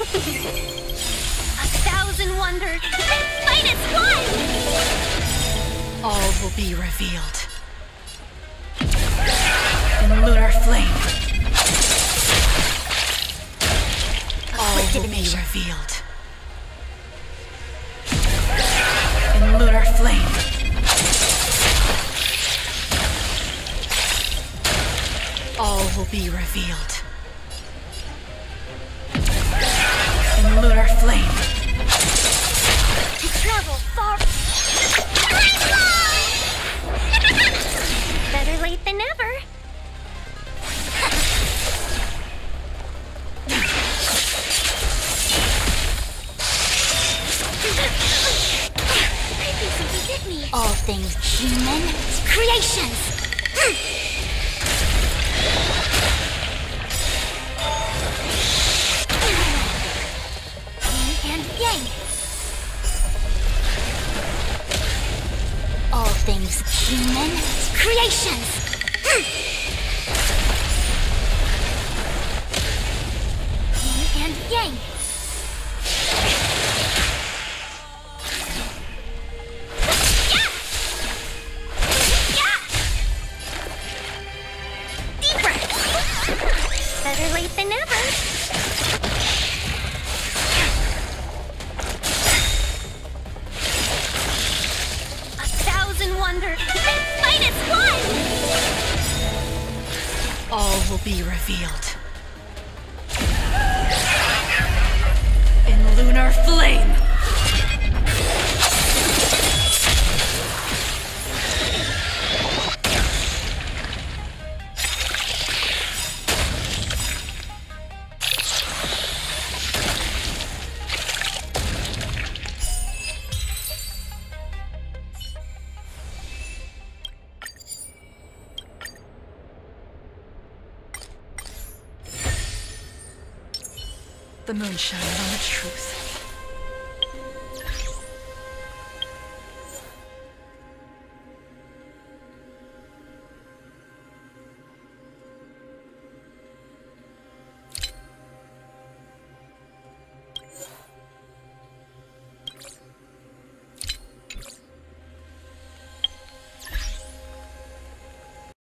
1,000 wonders. Fight as one! All will be revealed. In lunar flame. All will be revealed. In lunar flame. All will be revealed. In lunar flame. To travel far. Better late than never. All things human Creations! Yin and yang. all things human Creations! Yin and yang. Better late than never. A thousand wonders. Fight as one! all will be revealed. In lunar flame. The moon shines on the truth.